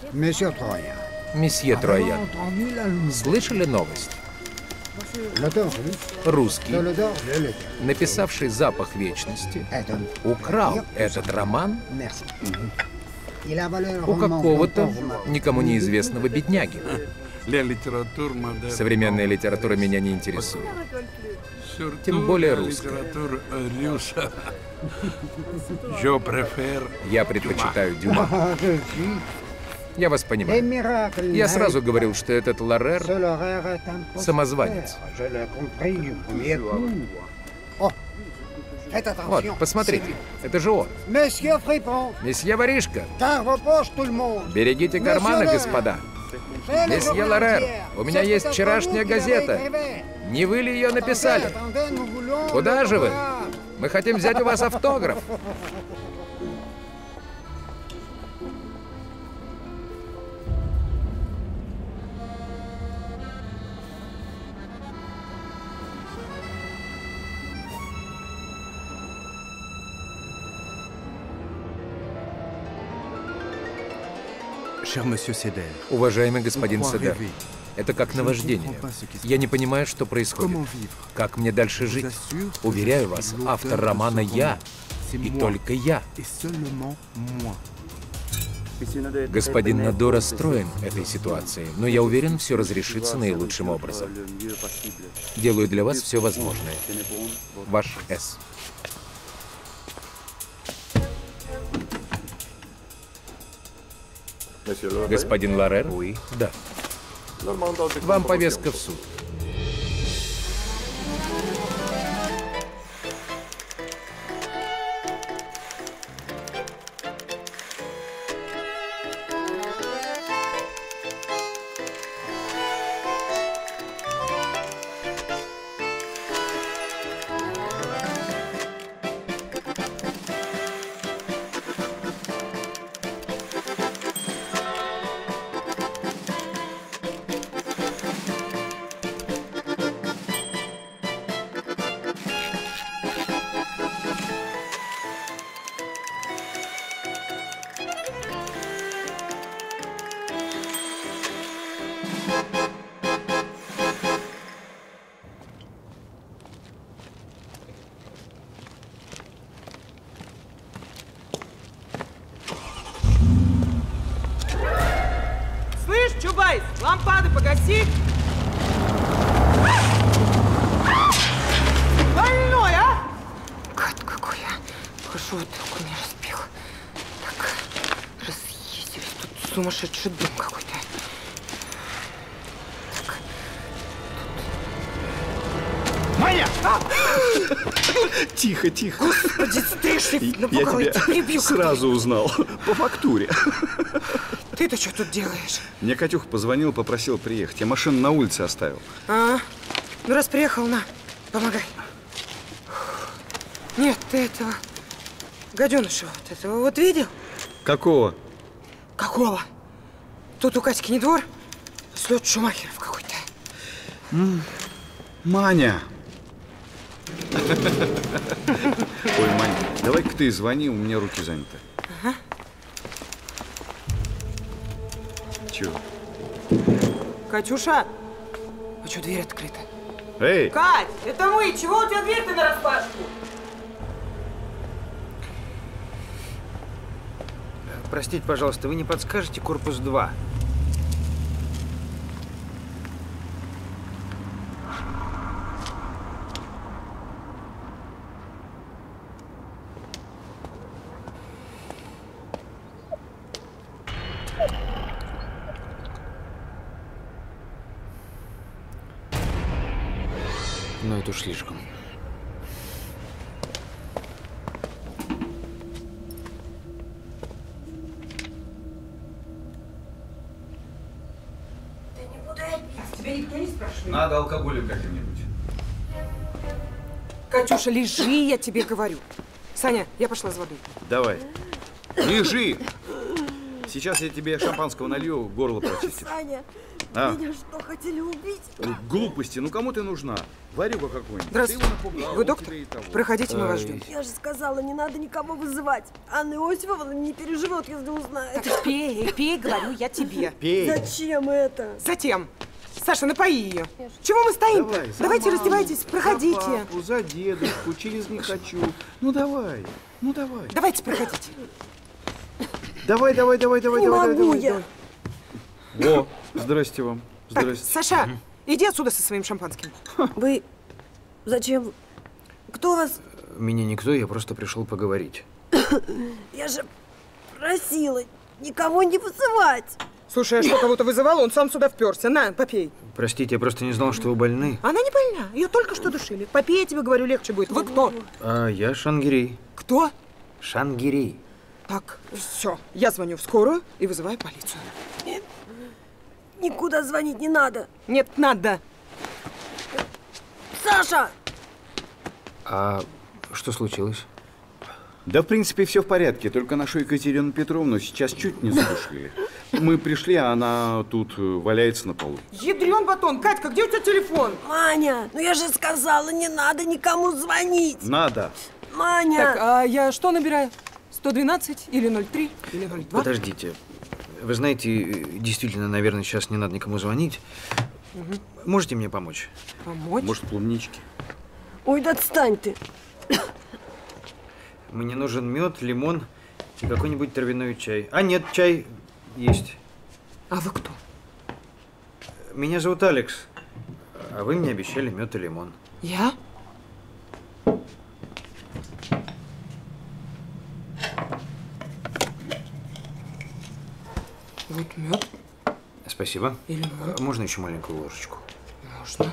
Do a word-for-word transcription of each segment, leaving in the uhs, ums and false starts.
Месье Троян, слышали новость? Русский, написавший «Запах вечности», украл этот роман у какого-то никому неизвестного бедняги. Современная литература меня не интересует. Тем более русская. Я предпочитаю Дюма. Я вас понимаю. Я сразу говорил, что этот Ларер — самозванец. Вот, посмотрите, это же он. Месье Воришка, берегите карманы, господа. Месье Ларер, у меня есть вчерашняя газета. Не вы ли ее написали? Куда же вы? Мы хотим взять у вас автограф. Уважаемый господин Седер, это как наваждение. Я не понимаю, что происходит. Как мне дальше жить? Уверяю вас, автор романа я, и только я. Господин Надо расстроен этой ситуацией, но я уверен, все разрешится наилучшим образом. Делаю для вас все возможное. Ваш С. Господин Ларер? Да. Вам повестка в суд. Чубайс, лампады погаси! Больной, а? Гад какой, а? Хорошо, вот так у меня разбил. Так, разъездились. Тут сумасшедший дом какой-то. Так. Маня! А! Тихо, тихо. Господи, стыжи! Я тебя сразу узнал. По фактуре. Ты-то что тут делаешь? Мне Катюха позвонил, попросил приехать. Я машину на улице оставил. А, ну раз приехал, на, помогай. Нет, ты этого гаденыша вот этого вот видел? Какого? Какого? Тут у Катьки не двор, слет Шумахеров какой-то. М-м, Маня! Ой, Маня, давай-ка ты звони, у меня руки заняты. Ага. Чего? Катюша, а что дверь открыта? Эй! Кать, это мы! Чего у тебя дверь-то нараспашку? Простите, пожалуйста, вы не подскажете корпус два? Но это уж слишком. Да не буду я пить. Тебя никто не спрашивает. Надо алкоголя как-нибудь. Катюша, лежи, я тебе говорю. Саня, я пошла за водой. Давай. Лежи! Сейчас я тебе шампанского налью, горло прочистит. Саня, А? меня что, хотели убить? Глупости, ну кому ты нужна? Варюга какой-нибудь. Здравствуйте. Ты его напугал, Вы он доктор? тебе и того. Проходите, мы вас ждем. Я же сказала, не надо никого вызывать. Анна Иосифовна не переживет, если узнает. Так пей, пей, говорю я тебе. Пей. Зачем это? Затем. Саша, напои ее. Чего мы стоим-то? Давай, за Давайте маму, раздевайтесь, проходите. За папу, за дедушку, через не хочу. Ну давай, ну давай. Давайте, проходите. Давай, давай, давай, давай, Не давай, могу давай, я. давай. О, здрасте вам. Так, Здрасте. Саша, иди отсюда со своим шампанским. Вы... Зачем? Кто вас... Меня никто, я просто пришел поговорить. Я же просила никого не вызывать. Слушай, а что, кого-то вызывал, он сам сюда вперся. На, попей. Простите, я просто не знал, что вы больны. Она не больна, ее только что душили. Попей, я тебе говорю, легче будет. Вы кто? А я Шангирей. Кто? Шангирей. Так, все, я звоню в скорую и вызываю полицию. Никуда звонить не надо. Нет, надо. Саша! А что случилось? Да, в принципе, все в порядке, только нашу Екатерину Петровну сейчас чуть не задушили. Мы пришли, а она тут э, валяется на полу. Ядрен батон. Катька, где у тебя телефон? Маня, ну я же сказала, не надо никому звонить. Надо. Маня! Так, а я что набираю? сто двенадцать или ноль три или ноль два? Подождите. Вы знаете, действительно, наверное, сейчас не надо никому звонить. Угу. Можете мне помочь? Помочь? Может, клубнички? Ой, да отстань ты. Мне нужен мед, лимон и какой-нибудь травяной чай. А нет, чай есть. А вы кто? Меня зовут Алекс. А вы мне обещали мед и лимон. Я? Вот мед. Спасибо. И лимон. А можно еще маленькую ложечку? Можно.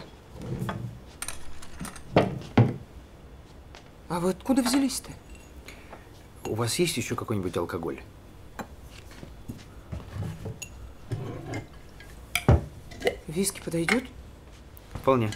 А вы откуда взялись-то? У вас есть еще какой-нибудь алкоголь? Виски подойдет? Вполне.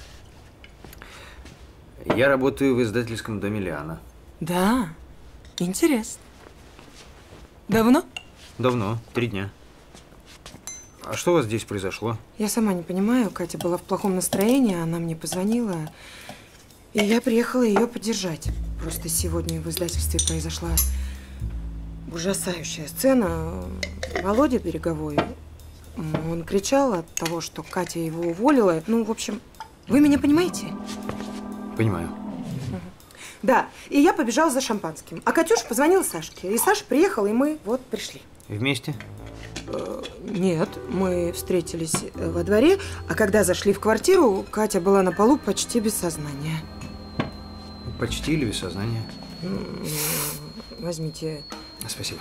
Я работаю в издательском доме Лиана. Да. Интересно. Давно? Давно, три дня. А что у вас здесь произошло? Я сама не понимаю. Катя была в плохом настроении, она мне позвонила. И я приехала ее поддержать. Просто сегодня в издательстве произошла ужасающая сцена. Володя Береговой, он кричал от того, что Катя его уволила. Ну, в общем, вы меня понимаете? Понимаю. Да, и я побежала за шампанским. А Катюша позвонила Сашке. И Саша приехал, и мы вот пришли. Вместе? Э, нет, мы встретились во дворе, а когда зашли в квартиру, Катя была на полу почти без сознания. Почти или без сознания? Возьмите. Спасибо.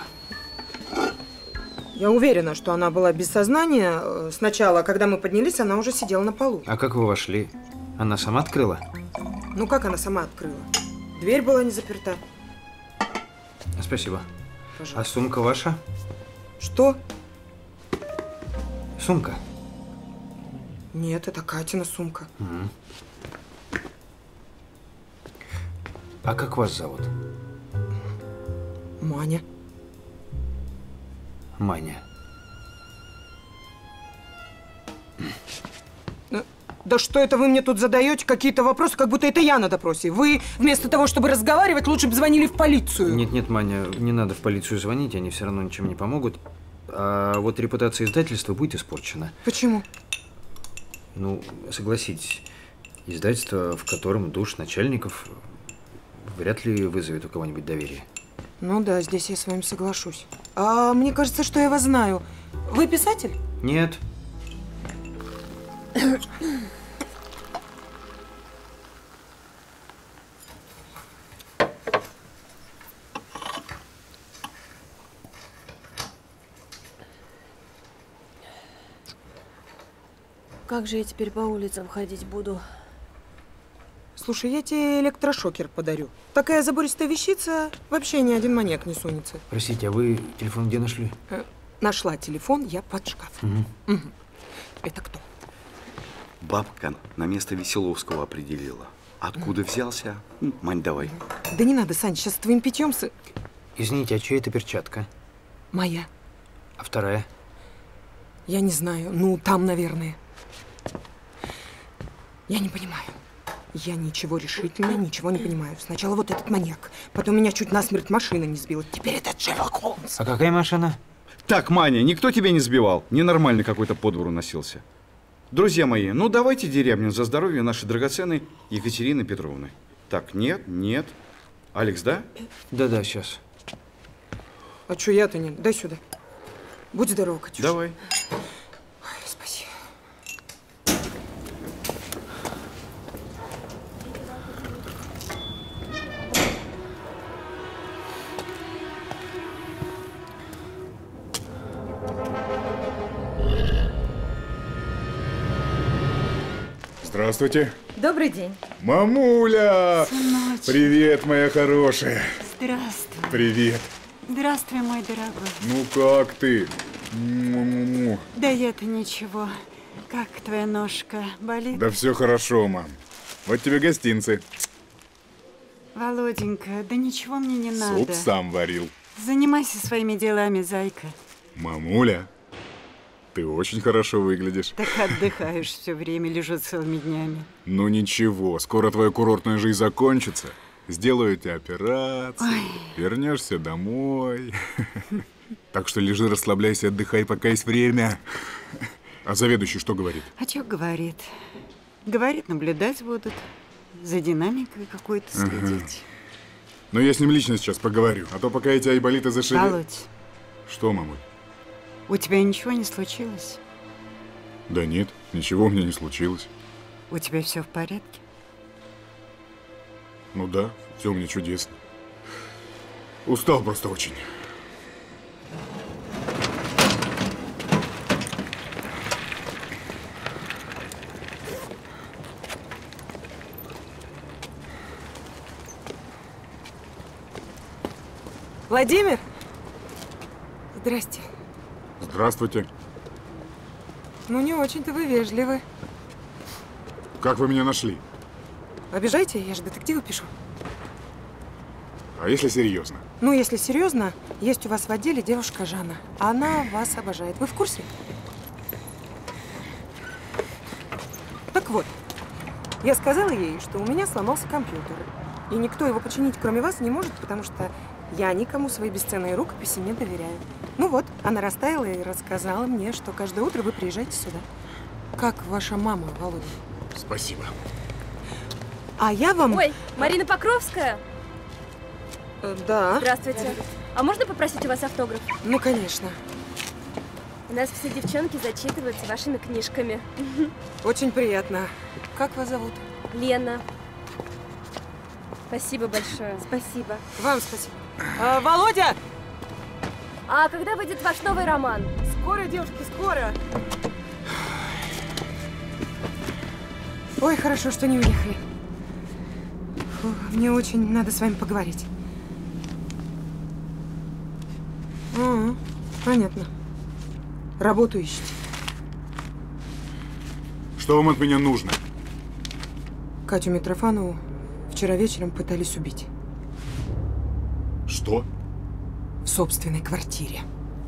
Я уверена, что она была без сознания. Сначала, когда мы поднялись, она уже сидела на полу. А как вы вошли? Она сама открыла? Ну, как она сама открыла? Дверь была не заперта. Спасибо. Пожалуйста. А сумка ваша? Что? Сумка? Нет, это Катина сумка. Угу. А как вас зовут? Маня. Маня. Да что это вы мне тут задаете какие-то вопросы, как будто это я на допросе? Вы вместо того, чтобы разговаривать, лучше бы звонили в полицию. Нет, нет, Маня, не надо в полицию звонить, они все равно ничем не помогут. А вот репутация издательства будет испорчена. Почему? Ну, согласитесь, издательство, в котором душ начальников, вряд ли вызовет у кого-нибудь доверие. Ну да, здесь я с вами соглашусь. А мне кажется, что я вас знаю. Вы писатель? Нет. Как же я теперь по улицам ходить буду? Слушай, я тебе электрошокер подарю. Такая забористая вещица, вообще ни один маньяк не сунется. Простите, а вы телефон где нашли? Э, нашла телефон я под шкафом. Угу. Угу. Это кто? Бабка на место Веселовского определила. Откуда взялся? Мань, давай. Да не надо, Сань, сейчас с твоим питьем с... Извините, а чья это перчатка? Моя. А вторая? Я не знаю. Ну, там, наверное. Я не понимаю. Я ничего решительно, ничего не понимаю. Сначала вот этот маньяк, потом меня чуть насмерть машина не сбила. Теперь этот Шерлок Холмс. А какая машина? Так, Маня, никто тебя не сбивал. Ненормальный какой-то по двору носился. Друзья мои, ну давайте дерябнем за здоровье нашей драгоценной Екатерины Петровны. Так, нет, нет. Алекс, да? Да-да, сейчас. А что я-то не? Дай сюда. Будь здорова, Катюша. Давай. Ой, спасибо. Здравствуйте. Добрый день. Мамуля! Сыночек. Привет, моя хорошая. Здравствуй. Привет. Здравствуй, мой дорогой. Ну как ты? Му-му-му. Да это ничего. Как твоя ножка? Болит? Да все хорошо, мам. Вот тебе гостинцы. Володенька, да ничего мне не надо. Суп сам варил. Занимайся своими делами, зайка. Мамуля, ты очень хорошо выглядишь. Так отдыхаешь все время, лежу целыми днями. Ну ничего, скоро твоя курортная жизнь закончится. Сделаю тебе операцию, Ой. вернешься домой. Так что лежи, расслабляйся, отдыхай, пока есть время. А заведующий что говорит? А что говорит? Говорит, наблюдать будут. За динамикой какой-то следить. Ну я с ним лично сейчас поговорю, а то пока эти айболиты зашили... Володь, Что, мамуль? у тебя ничего не случилось? Да нет, ничего у меня не случилось. У тебя все в порядке? Ну да, все у меня чудесно. Устал просто очень. Владимир? Здрасте. Здравствуйте. Ну, не очень-то вы вежливы. Как вы меня нашли? Обижайте, я же детективы пишу. А если серьезно? Ну, если серьезно, есть у вас в отделе девушка Жанна. Она вас обожает. Вы в курсе? Так вот, я сказала ей, что у меня сломался компьютер. И никто его починить, кроме вас, не может, потому что я никому свои бесценные рукописи не доверяю. Ну вот, она растаяла и рассказала мне, что каждое утро вы приезжаете сюда. Как ваша мама, Володя? Спасибо. А я вам... Ой, Марина Покровская? Э, да. Здравствуйте. А можно попросить у вас автограф? Ну, конечно. У нас все девчонки зачитываются вашими книжками. Очень приятно. Как вас зовут? Лена. Спасибо большое. Спасибо. Вам спасибо. А, Володя! А когда выйдет ваш новый роман? Скоро, девушки, скоро. Ой, хорошо, что не уехали. Фу, мне очень надо с вами поговорить. А, понятно. Работу ищете. Что вам от меня нужно? Катю Митрофанову вчера вечером пытались убить. Что? В собственной квартире.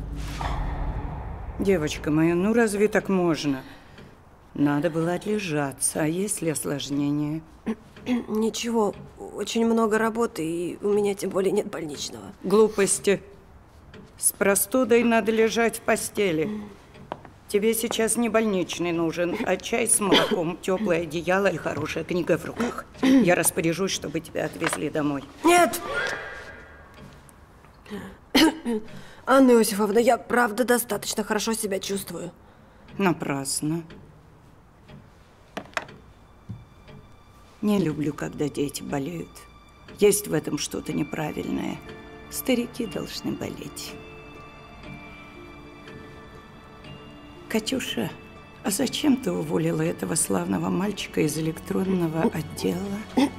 Девочка моя, ну разве так можно? Надо было отлежаться, а если осложнение? Ничего, очень много работы, и у меня тем более нет больничного. Глупости. С простудой надо лежать в постели. Тебе сейчас не больничный нужен, а чай с молоком, теплое одеяло и хорошая книга в руках. Я распоряжусь, чтобы тебя отвезли домой. Нет! Анна Иосифовна, я правда достаточно хорошо себя чувствую. Напрасно. Не люблю, когда дети болеют. Есть в этом что-то неправильное. Старики должны болеть. Катюша, а зачем ты уволила этого славного мальчика из электронного отдела?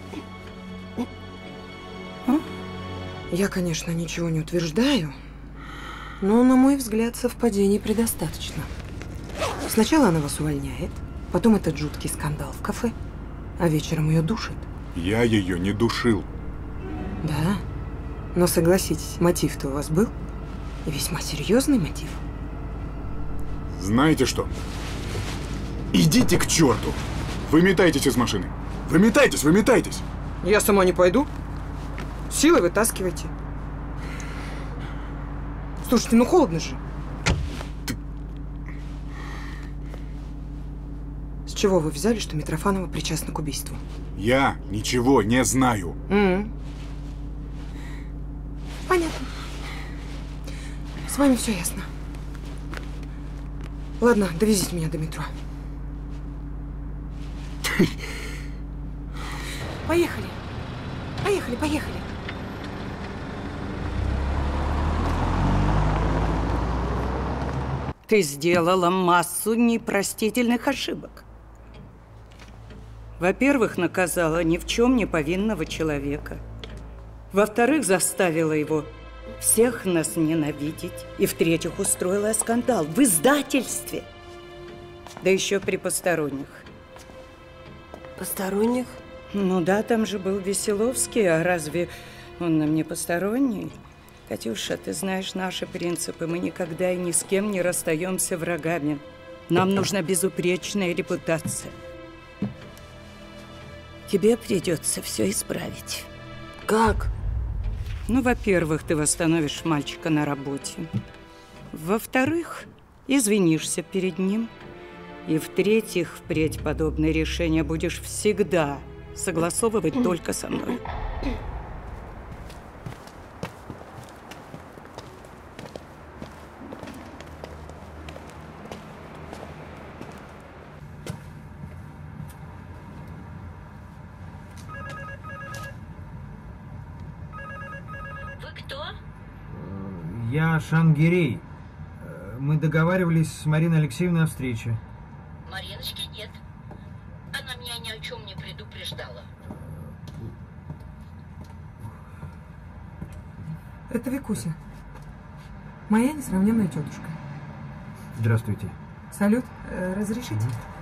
А? Я, конечно, ничего не утверждаю, но, на мой взгляд, совпадений предостаточно. Сначала она вас увольняет, потом этот жуткий скандал в кафе, а вечером ее душит. Я ее не душил. Да, но согласитесь, мотив-то у вас был, и весьма серьезный мотив. Знаете что? Идите к черту! Выметайтесь из машины! Выметайтесь, выметайтесь! Я сама не пойду. Силой вытаскивайте. Слушайте, ну холодно же. Ты... С чего вы взяли, что Митрофанова причастна к убийству? Я ничего не знаю. Mm-hmm. Понятно. С вами все ясно. Ладно, довезите меня до метро. Поехали. Поехали, поехали. Ты сделала массу непростительных ошибок. Во-первых, наказала ни в чем не повинного человека. Во-вторых, заставила его всех нас ненавидеть. И в-третьих, устроила скандал в издательстве. Да еще при посторонних. Посторонних? Ну да, там же был Веселовский, а разве он нам не посторонний? Катюша, ты знаешь наши принципы. Мы никогда и ни с кем не расстаемся врагами. Нам нужна безупречная репутация. Тебе придется все исправить. Как? Ну, во-первых, ты восстановишь мальчика на работе. Во-вторых, извинишься перед ним. И в-третьих, впредь подобные решения будешь всегда согласовывать только со мной. Я Шангирей. Мы договаривались с Мариной Алексеевной о встрече. Мариночки нет. Она меня ни о чем не предупреждала. Это Викуся. Моя несравненная тетушка. Здравствуйте. Салют. Разрешите?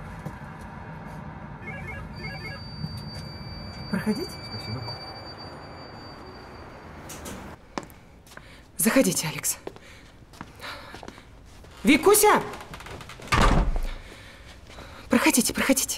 Проходите. Спасибо. Заходите, Алекс. Викуся! Проходите, проходите.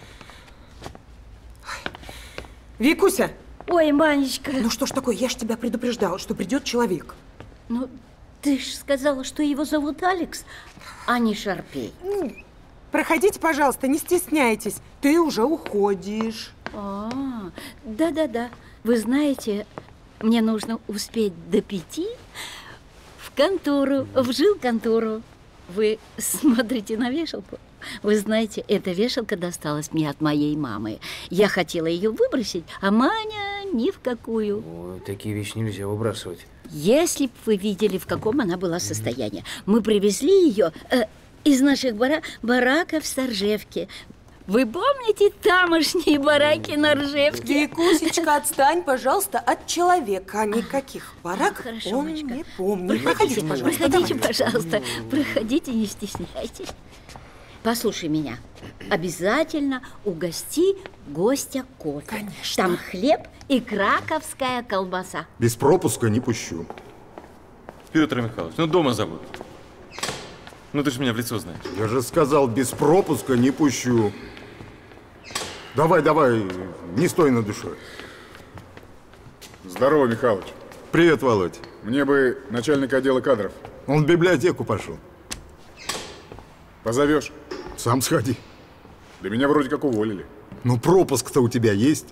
Викуся! Ой, Манечка. Ну что ж такое, я ж тебя предупреждала, что придет человек. Ну, ты ж сказала, что его зовут Алекс, а не Шарпей. Проходите, пожалуйста, не стесняйтесь. Ты уже уходишь. А, да-да-да. Вы знаете, мне нужно успеть до пяти в контору, в жилконтору. Вы смотрите на вешалку. Вы знаете, эта вешалка досталась мне от моей мамы. Я хотела ее выбросить, а Маня ни в какую. О, такие вещи нельзя выбрасывать. Если бы вы видели, в каком она была состоянии. Мы привезли ее э, из наших бара бараков с Ржевки. Вы помните тамошние бараки на Ржевке? Викусечка, отстань, пожалуйста, от человека. Никаких бараков Хорошо, он Манечка. не помнит. Проходите, Проходите, пожалуйста. проходите, Давай. пожалуйста. Проходите, не стесняйтесь. Послушай меня. Обязательно угости гостя кофе. Конечно. Там хлеб и краковская колбаса. Без пропуска не пущу. Петр Михайлович, ну дома забыл. Ну ты же меня в лицо знаешь. Я же сказал, без пропуска не пущу. Давай, давай, не стой на душе. Здорово, Михалыч. Привет, Володь. Мне бы начальника отдела кадров. Он в библиотеку пошел. Позовешь? Сам сходи. Да меня вроде как уволили. Ну, пропуск-то у тебя есть?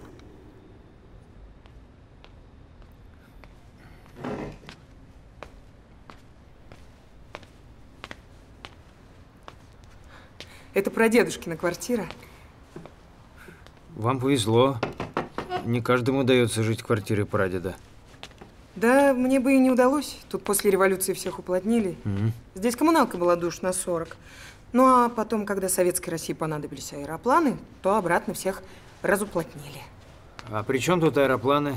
Это прадедушкина квартира. Вам повезло. Не каждому удается жить в квартире прадеда. Да, мне бы и не удалось. Тут после революции всех уплотнили. Mm-hmm. Здесь коммуналка была душ на сорок. Ну, а потом, когда Советской России понадобились аэропланы, то обратно всех разуплотнили. А при чем тут аэропланы?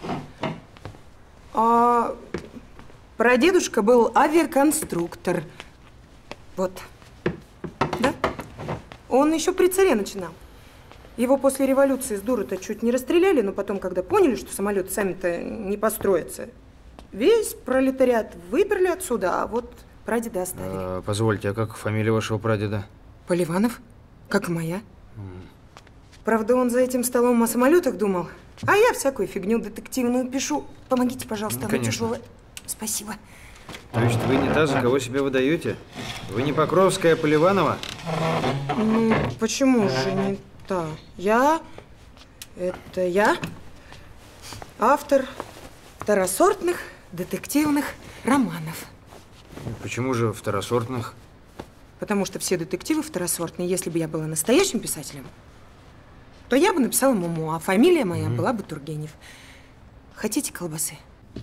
А прадедушка был авиаконструктор. Вот. Да? Он еще при царе начинал. Его после революции с дуру-то чуть не расстреляли, но потом, когда поняли, что самолеты сами-то не построятся, весь пролетариат выперли отсюда, а вот Прадеда оставили. А, позвольте, а как фамилия вашего прадеда? Поливанов, как и моя. Правда, он за этим столом о самолетах думал, а я всякую фигню детективную пишу. Помогите, пожалуйста, она тяжелая. Спасибо. То есть вы не та, за кого себя выдаете? Вы не Покровская, а Поливанова? Ну, почему же не та? Я… Это я, автор второсортных детективных романов. Почему же второсортных? Потому что все детективы второсортные. Если бы я была настоящим писателем, то я бы написала Муму, а фамилия моя mm-hmm. была бы Тургенев. Хотите колбасы?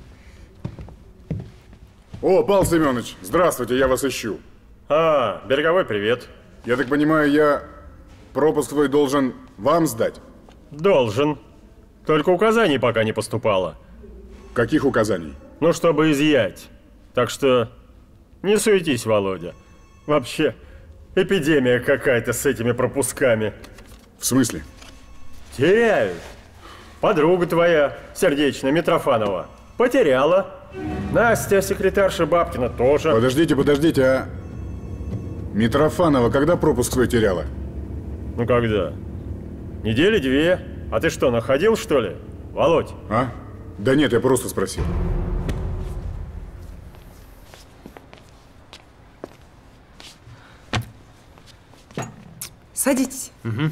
О, Павел Семенович, здравствуйте, я вас ищу. А, Береговой, привет. Я так понимаю, я пропуск твой должен вам сдать? Должен. Только указаний пока не поступало. Каких указаний? Ну, чтобы изъять. Так что не суетись, Володя. Вообще, эпидемия какая-то с этими пропусками. В смысле? Теряют. Подруга твоя, сердечная, Митрофанова, потеряла. Настя, секретарша Бабкина, тоже. Подождите, подождите, а Митрофанова когда пропуск свой теряла? Ну, когда? Недели две. А ты что, находил, что ли, Володь? А? Да нет, я просто спросил. Садитесь. Угу.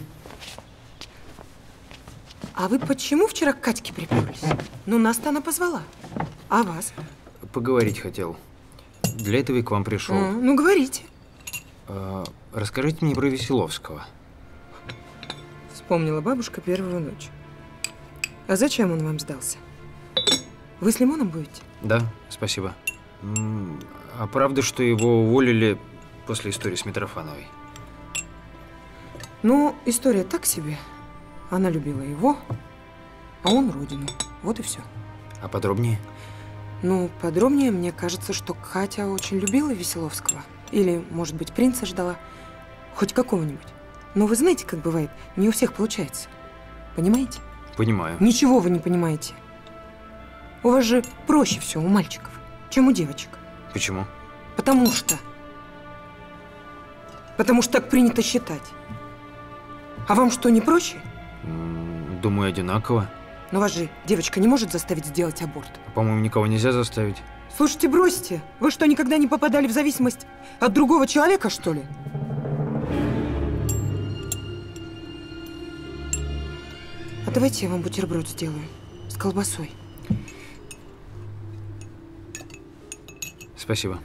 А вы почему вчера к Катьке приперлись? Ну, нас-то она позвала. А вас? Поговорить хотел. Для этого и к вам пришел. А, ну, говорите. А, расскажите мне про Веселовского. Вспомнила бабушка первую ночь. А зачем он вам сдался? Вы с лимоном будете? Да, спасибо. А правда, что его уволили после истории с Митрофановой? Ну, история так себе. Она любила его, а он родину. Вот и все. А подробнее? Ну, подробнее, мне кажется, что Катя очень любила Веселовского. Или, может быть, принца ждала. Хоть какого-нибудь. Но вы знаете, как бывает, не у всех получается. Понимаете? Понимаю. Ничего вы не понимаете. У вас же проще все у мальчиков, чем у девочек. Почему? Потому что. Потому что так принято считать. А вам что, не проще? Думаю, одинаково. Но вас же девочка не может заставить сделать аборт. По-моему, никого нельзя заставить. Слушайте, бросьте. Вы что, никогда не попадали в зависимость от другого человека, что ли? А давайте я вам бутерброд сделаю с колбасой. Спасибо.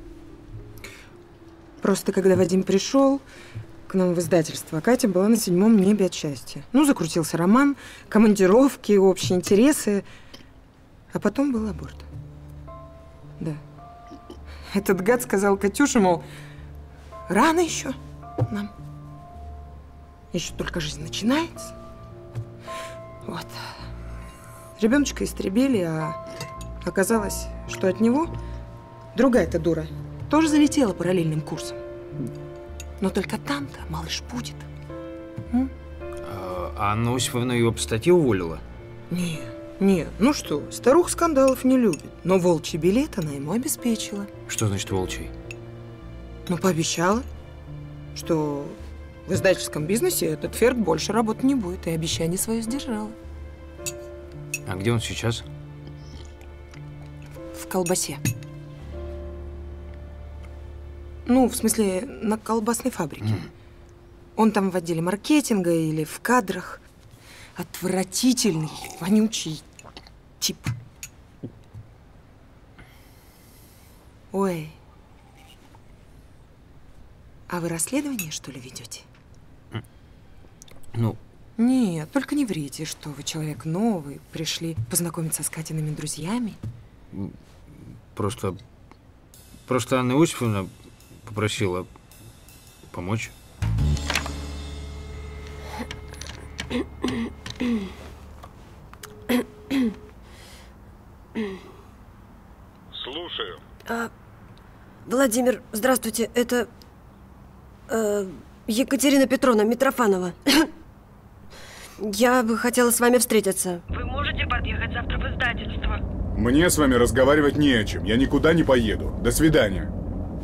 Просто когда Вадим пришел к нам в издательство, Катя была на седьмом небе от счастья. Ну, закрутился роман, командировки, общие интересы. А потом был аборт. Да. Этот гад сказал Катюше, мол, рано еще нам. Еще только жизнь начинается. Вот. Ребеночка истребили, а оказалось, что от него другая-то дура тоже залетела параллельным курсом. Но только там-то малыш будет. М? А, а Анна Осиповна ее по статье уволила? Не, не, ну что, старух скандалов не любит. Но волчий билет она ему обеспечила. Что значит волчий? Ну, пообещала, что в издательском бизнесе этот ферк больше работать не будет. И обещание свое сдержала. А где он сейчас? В колбасе. Ну, в смысле, на колбасной фабрике. Mm. Он там в отделе маркетинга или в кадрах. Отвратительный, вонючий тип. Ой. А вы расследование, что ли, ведете? Ну? Нет, только не врите, что вы человек новый, пришли познакомиться с Катиными друзьями. Просто... Просто Анна Иосифовна попросила помочь. Слушаю. А, Владимир, здравствуйте. Это э, Екатерина Петровна Митрофанова. Я бы хотела с вами встретиться. Вы можете подъехать завтра в издательство? Мне с вами разговаривать не о чем. Я никуда не поеду. До свидания.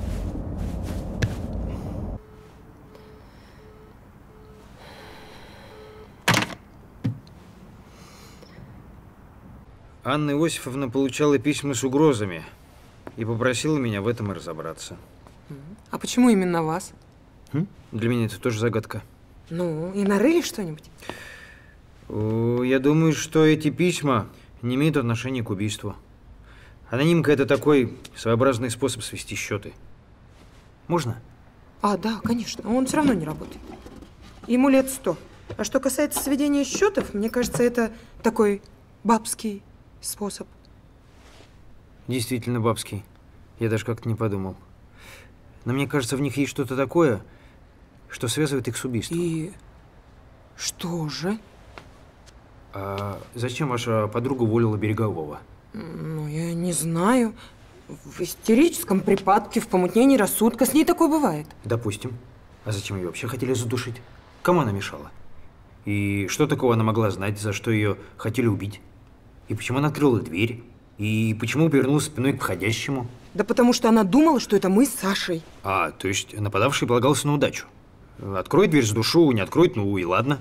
Анна Иосифовна получала письма с угрозами и попросила меня в этом и разобраться. А почему именно вас? М? Для меня это тоже загадка. Ну, и нарыли что-нибудь? О, я думаю, что эти письма не имеют отношения к убийству. Анонимка – это такой своеобразный способ свести счеты. Можно? А, да, конечно. Он все равно не работает. Ему лет сто. А что касается сведения счетов, мне кажется, это такой бабский способ. Действительно бабский. Я даже как-то не подумал. Но мне кажется, в них есть что-то такое, что связывает их с убийством. И что же? А зачем ваша подруга уволила Берегового? Ну, я не знаю. В истерическом припадке, в помутнении рассудка. С ней такое бывает. Допустим. А зачем ее вообще хотели задушить? Кому она мешала? И что такого она могла знать, за что ее хотели убить? И почему она открыла дверь? И почему повернулась спиной к входящему? Да потому что она думала, что это мы с Сашей. А, то есть нападавший полагался на удачу. Откроет дверь, задушу, не откроет, ну и ладно.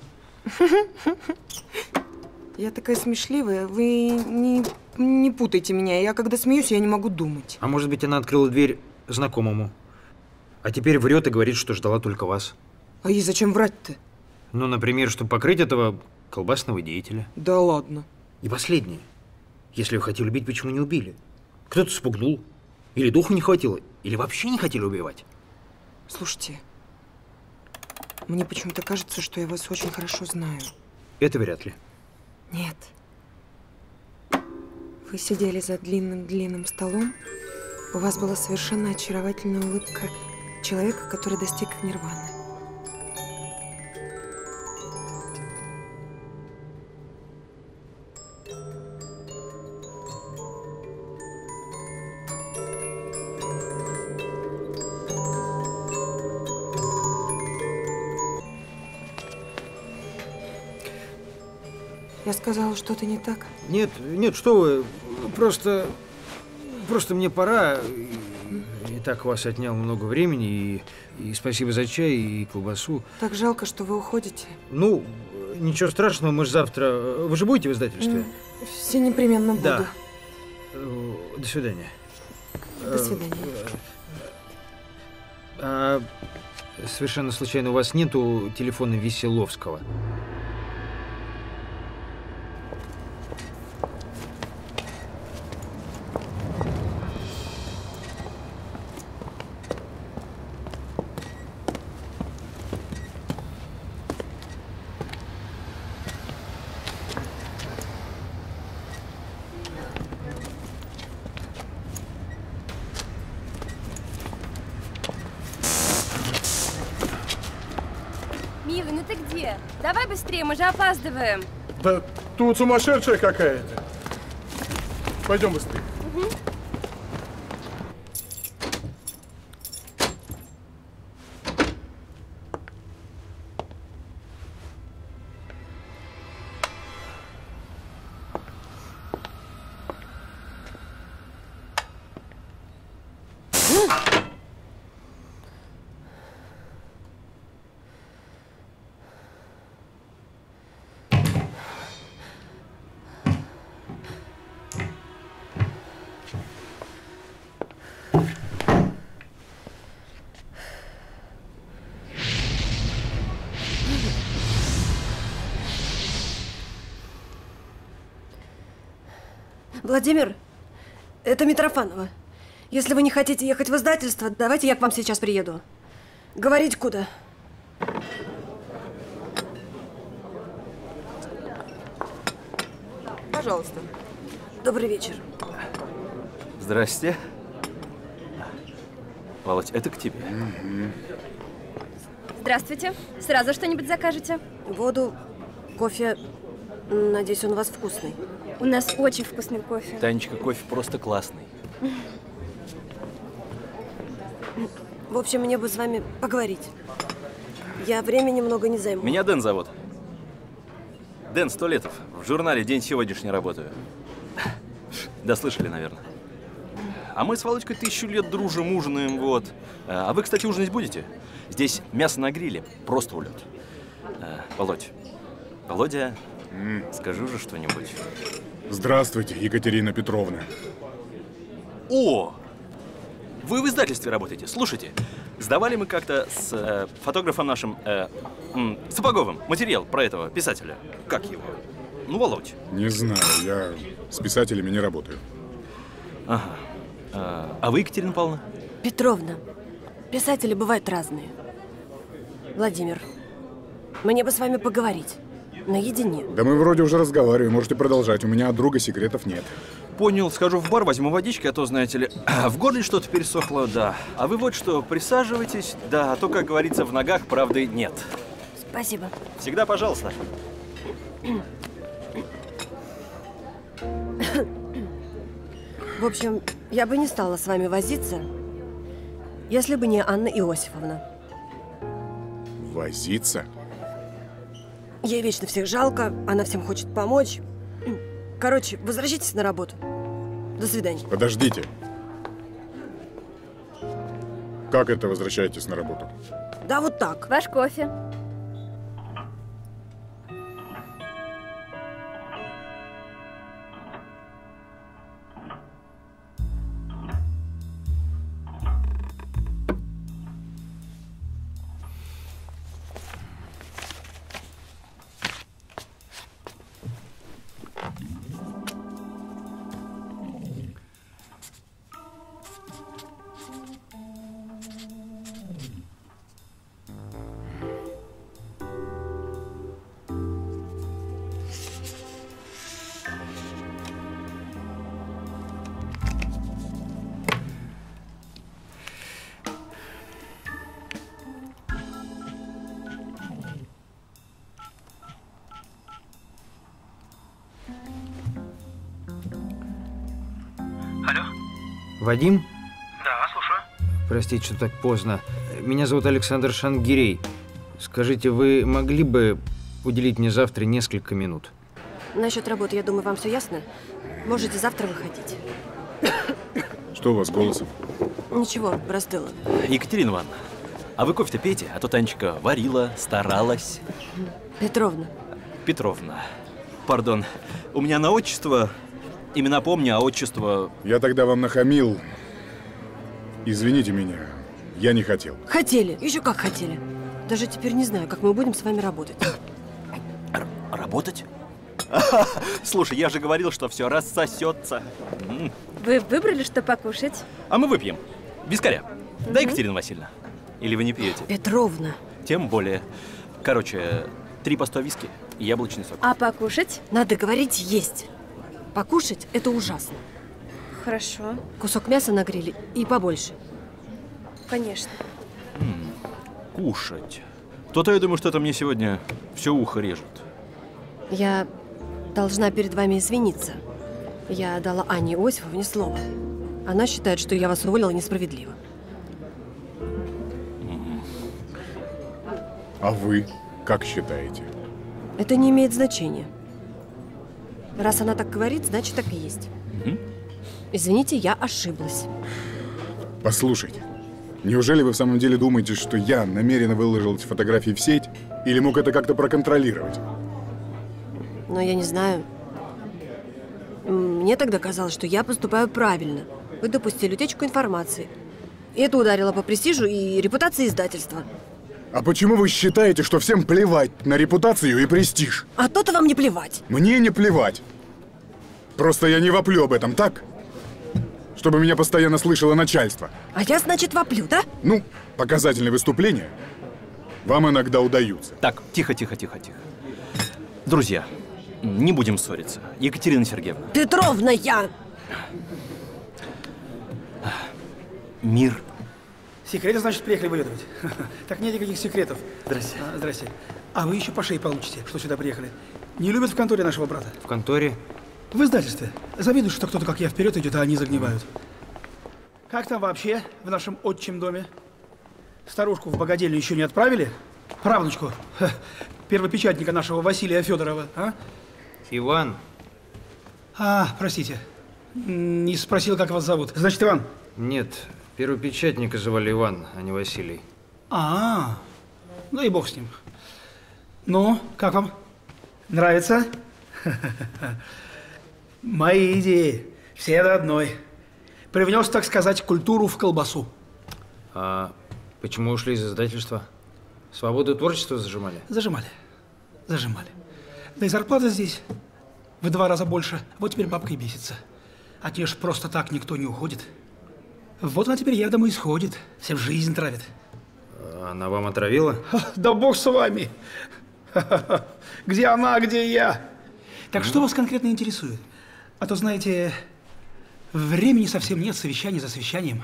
Я такая смешливая. Вы не, не путайте меня. Я когда смеюсь, я не могу думать. А может быть, она открыла дверь знакомому, а теперь врет и говорит, что ждала только вас. А ей зачем врать-то? Ну, например, чтобы покрыть этого колбасного деятеля. Да ладно. И последнее. Если вы хотели убить, почему не убили? Кто-то спугнул. Или духу не хватило, или вообще не хотели убивать. Слушайте, мне почему-то кажется, что я вас очень хорошо знаю. Это вряд ли. Нет. Вы сидели за длинным-длинным столом. У вас была совершенно очаровательная улыбка человека, который достиг нирваны. Я сказала что-то не так? Нет, нет, что вы. Просто, просто мне пора. И так у вас отнял много времени. И, и спасибо за чай и колбасу. Так жалко, что вы уходите. Ну, ничего страшного, мы же завтра... Вы же будете в издательстве? Все непременно буду. Да. До свидания. До свидания. А, совершенно случайно у вас нету телефона Веселовского? Милый, ну ты где? Давай быстрее, мы же опаздываем. Да тут сумасшедшая какая-то. Пойдем быстрее. Угу. Владимир, это Митрофанова. Если вы не хотите ехать в издательство, давайте я к вам сейчас приеду. Говорить куда? Пожалуйста. Добрый вечер. Здрасте. Володь, это к тебе. Здравствуйте. Сразу что-нибудь закажете? Воду, кофе. Надеюсь, он у вас вкусный. У нас очень вкусный кофе. Танечка, кофе просто классный. В общем, мне бы с вами поговорить. Я времени много не займу. Меня Дэн зовут. Дэн Столетов. В журнале «День сегодняшний» работаю. Да, слышали, наверное. А мы с Володькой тысячу лет дружим, ужинаем, вот. А вы, кстати, ужинать будете? Здесь мясо на гриле, просто улет. А, Володь, Володя, скажи уже что-нибудь. Здравствуйте, Екатерина Петровна. О! Вы в издательстве работаете. Слушайте, сдавали мы как-то с э, фотографом нашим э, м, Сапоговым материал про этого писателя. Как его? Ну, Володь. Не знаю, я с писателями не работаю. Ага. А, а вы, Екатерина Павловна? Петровна, писатели бывают разные. Владимир, мне бы с вами поговорить. Наедине. Да мы вроде уже разговариваем, можете продолжать. У меня от друга секретов нет. Понял, схожу в бар, возьму водички, а то, знаете ли, в горле что-то пересохло, да. А вы вот что, присаживайтесь, да, а то, как говорится, в ногах правды нет. Спасибо. Всегда пожалуйста. В общем, я бы не стала с вами возиться, если бы не Анна Иосифовна. Возиться? Ей вечно всех жалко, она всем хочет помочь. Короче, возвращайтесь на работу. До свидания. Подождите. Как это возвращаетесь на работу? Да вот так. Ваш кофе. Вадим? Да, слушаю. Простите, что так поздно. Меня зовут Александр Шангирей. Скажите, вы могли бы уделить мне завтра несколько минут? Насчет работы, я думаю, вам все ясно. Можете завтра выходить. Что у вас с голосом? Ничего, простыла. Екатерина Ивановна, а вы кофе-то пейте, а то Танечка варила, старалась. Петровна. Петровна. Пардон, у меня на отчество... Имена помню, а отчество... Я тогда вам нахамил. Извините меня, я не хотел. Хотели, еще как хотели. Даже теперь не знаю, как мы будем с вами работать. Р работать? Слушай, я же говорил, что все рассосется. Вы выбрали, что покушать? А мы выпьем. Вискаря. Да, Екатерина Васильевна? Или вы не пьете? Петровна. Тем более. Короче, три по сто виски и яблочный сок. А покушать? Надо говорить есть. Покушать – это ужасно. Хорошо. Кусок мяса на гриле и побольше. Конечно. М -м, кушать. То-то я думаю, что это мне сегодня все ухо режет. Я должна перед вами извиниться. Я дала Анне Иосифовне слово. Она считает, что я вас уволила несправедливо. А вы как считаете? Это не имеет значения. Раз она так говорит, значит, так и есть. Угу. Извините, я ошиблась. Послушайте, неужели вы в самом деле думаете, что я намеренно выложил эти фотографии в сеть? Или мог это как-то проконтролировать? Но я не знаю. Мне тогда казалось, что я поступаю правильно. Вы допустили утечку информации. И это ударило по престижу и репутации издательства. А почему вы считаете, что всем плевать на репутацию и престиж? А то-то вам не плевать. Мне не плевать. Просто я не воплю об этом, так? Чтобы меня постоянно слышало начальство. А я, значит, воплю, да? Ну, показательные выступления вам иногда удаются. Так, тихо, тихо, тихо, тихо. Друзья, не будем ссориться. Екатерина Сергеевна. Петровна, я! Мир. Секреты, значит, приехали выведывать. Так нет никаких секретов. Здрасте. А, здрасте. А вы еще по шее получите, что сюда приехали. Не любят в конторе нашего брата. В конторе? В издательстве. Завидуют, что кто-то, как я, вперед идет, а они загнивают. Как там вообще в нашем отчим доме? Старушку в богадельню еще не отправили? Правнучку, ха, первопечатника нашего Василия Федорова, а? Иван. А, простите. Не спросил, как вас зовут. Значит, Иван? Нет, первопечатника звали Иван, а не Василий. А, -а, -а. Ну и бог с ним. Ну, как вам? Нравится? Мои идеи. Все до одной. Привнес, так сказать, культуру в колбасу. А почему ушли из издательства? Свободу творчества зажимали? Зажимали. Зажимали. Да и зарплата здесь в два раза больше. Вот теперь бабка и бесится. От нее ж просто так никто не уходит. Вот она теперь явно исходит. Всем жизнь травит. Она вам отравила? Да бог с вами. Где она, где я? Так что вас конкретно интересует? А то, знаете, времени совсем нет, совещаний за совещанием.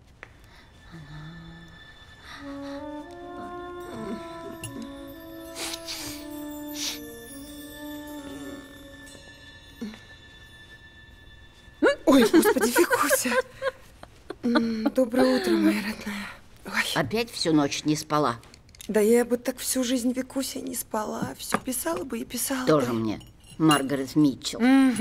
Ой, господи, Викуся. Доброе утро, моя родная. Ой. Опять всю ночь не спала? Да я бы так всю жизнь, Викуся, не спала. Все писала бы и писала. Тоже бы. мне. Маргарет Митчелл.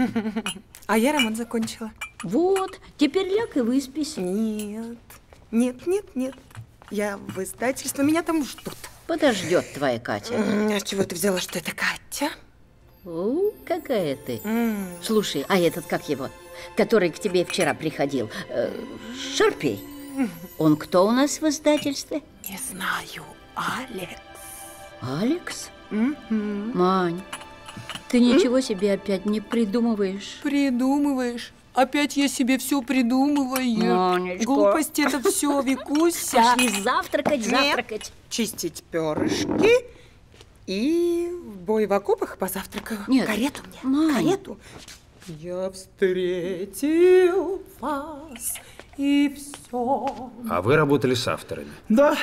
А я роман закончила. Вот, теперь ляг и выспись. Нет, нет, нет, нет. Я в издательство, меня там ждут. Подождет твоя Катя. А с чего ты взяла, что это Катя? О, какая ты. Слушай, а этот, как его, который к тебе вчера приходил, э, Шарпей, он кто у нас в издательстве? Не знаю, Алекс. Алекс? Мань, ты ничего себе опять не придумываешь? Придумываешь? Опять я себе все придумываю. Манечка. Глупости это все, Викуся. Пошли завтракать, завтракать. Нет. Чистить перышки и в бой в окопах позавтракаю. Нет. Карету мне, Мань. карету. Я встретил вас, и все. А вы работали с авторами? Да,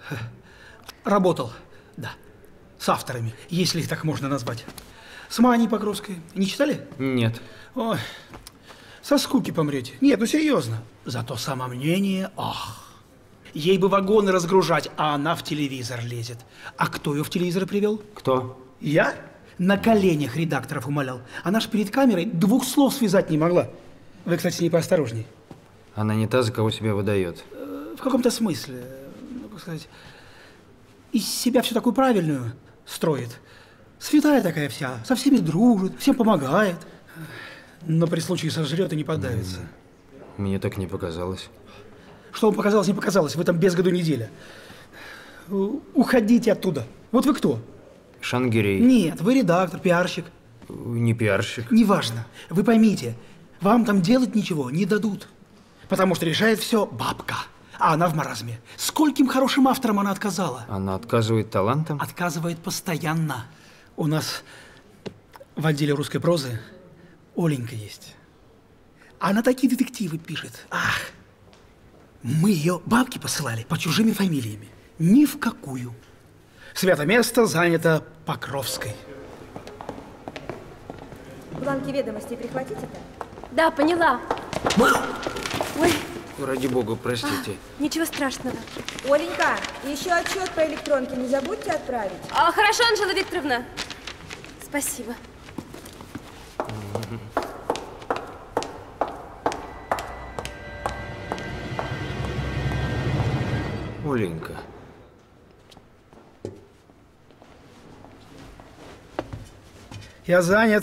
работал, да, с авторами, если их так можно назвать. С Маней Покровской. Не читали? Нет. Ой, со скуки помрете. Нет, ну серьезно. Зато самомнение, ах. Ей бы вагоны разгружать, а она в телевизор лезет. А кто ее в телевизор привел? Кто? Я? На коленях редакторов умолял. Она ж перед камерой двух слов связать не могла. Вы, кстати, с ней поосторожней. Она не та, за кого себя выдает. В каком-то смысле, ну, как сказать, из себя всю такую правильную строит. Святая такая вся, со всеми дружит, всем помогает. Но при случае сожрет и не подавится. Мне так не показалось. Что вам показалось, не показалось, в этом без году неделя. Уходите оттуда. Вот вы кто? Шангирей. Нет, вы редактор, пиарщик. Не пиарщик. Неважно. Вы поймите, вам там делать ничего не дадут. Потому что решает все бабка. А она в маразме. Скольким хорошим авторам она отказала? Она отказывает талантам? Отказывает постоянно. У нас в отделе русской прозы Оленька есть. Она такие детективы пишет. Ах! Мы ее бабки посылали по чужими фамилиями. Ни в какую. Свято место занято Покровской. Бланки ведомостей прихватите-то? Да, поняла. Ой. Ради бога, простите. А, ничего страшного. Оленька, еще отчет по электронке не забудьте отправить. А, хорошо, Анжела Викторовна. Спасибо. Оленька. Я занят.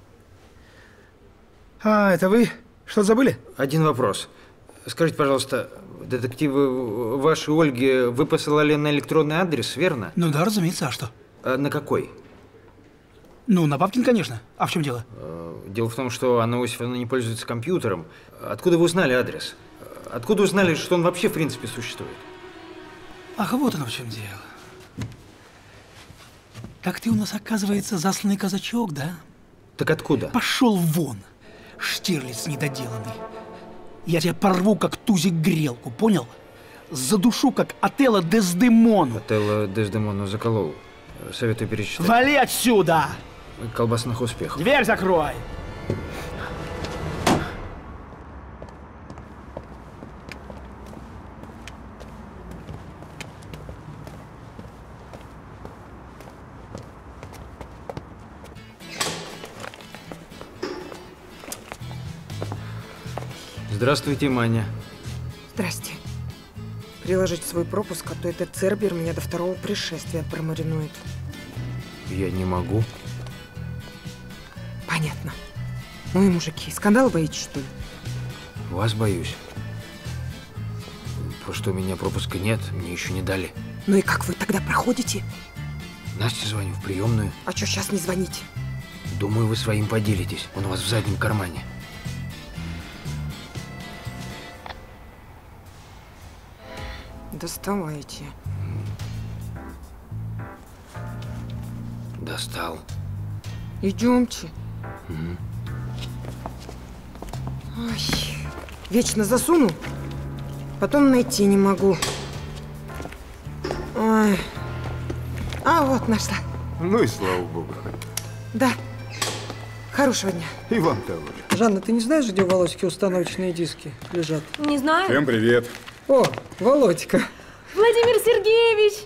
А, это вы? Что забыли? Один вопрос. Скажите, пожалуйста, детективы вашей Ольги вы посылали на электронный адрес, верно? Ну да, разумеется, а что? А на какой? Ну, на Бабкин, конечно. А в чем дело? Дело в том, что Анна Иосифовна не пользуется компьютером. Откуда вы узнали адрес? Откуда узнали, что он вообще в принципе существует? Ах, вот оно в чем дело. Так ты у нас, оказывается, засланный казачок, да? Так откуда? Пошел вон, Штирлиц недоделанный. Я тебя порву, как тузик грелку, понял? Задушу, как Отелло Дездемону. Отелло Дездемону заколол. Советую перечитать. Вали отсюда! Колбасных успехов. Дверь закрой! Здравствуйте, Маня. Здрасте. Приложить свой пропуск, а то этот Цербер меня до второго пришествия промаринует. Я не могу. Понятно. Ну и мужики, скандал боитесь, что ли? Вас боюсь. Просто у меня пропуска нет, мне еще не дали. Ну и как вы тогда проходите? Насте звоню в приемную. А что сейчас не звоните? Думаю, вы своим поделитесь. Он у вас в заднем кармане. Доставайте. Достал. Идемте. Угу. Ой, вечно засуну, потом найти не могу. Ой. А, вот нашла. Ну и слава богу. Да. Хорошего дня. И вам того же. Жанна, ты не знаешь, где у Володьки установочные диски лежат? Не знаю. Всем привет. О, Володька. Владимир Сергеевич!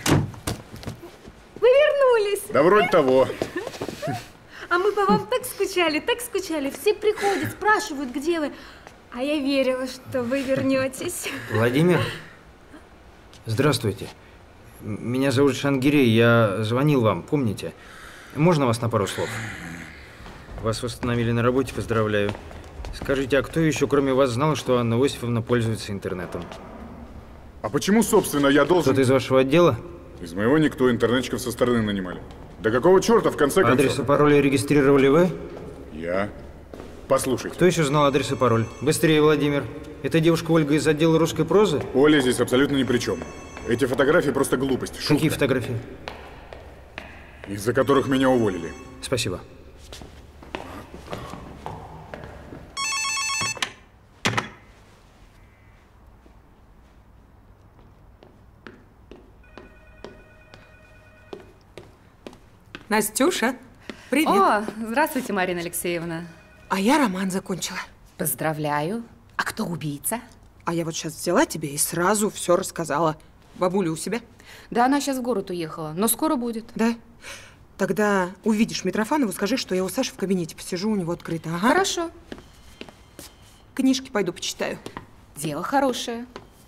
Вы вернулись. Да вроде того. А мы по вам так скучали, так скучали. Все приходят, спрашивают, где вы. А я верила, что вы вернетесь. Владимир, здравствуйте. Меня зовут Шангирей, я звонил вам, помните? Можно вас на пару слов? Вас восстановили на работе, поздравляю. Скажите, а кто еще, кроме вас, знал, что Анна Иосифовна пользуется интернетом? А почему, собственно, я должен… Кто-то из вашего отдела? Из моего никто, интернетчиков со стороны нанимали. Да какого черта, в конце концов? Адрес и пароль регистрировали вы? Я. Послушайте. Кто еще знал адрес и пароль? Быстрее, Владимир. Это девушка Ольга из отдела русской прозы? Оля здесь абсолютно ни при чем. Эти фотографии просто глупость. Шутка. Какие фотографии? Из-за которых меня уволили. Спасибо. Настюша, привет. О, здравствуйте, Марина Алексеевна. А я роман закончила. Поздравляю. А кто убийца? А я вот сейчас взяла тебе и сразу все рассказала. Бабуля у себя? Да, она сейчас в город уехала, но скоро будет. Да? Тогда увидишь Митрофанову, скажи, что я у Саши в кабинете посижу, у него открыто. Ага. Хорошо. Книжки пойду почитаю. Дело хорошее.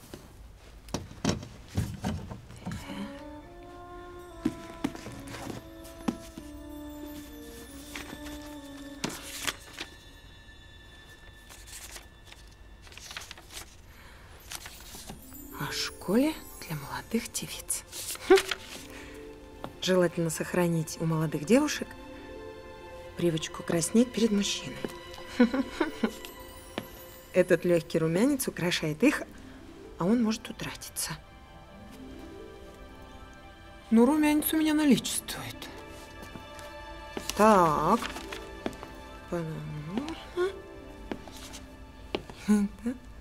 О школе для молодых девиц. Хм. Желательно сохранить у молодых девушек привычку краснеть перед мужчиной. Этот легкий румянец украшает их, а он может утратиться. Ну, румянец у меня наличествует. Так. Понятно.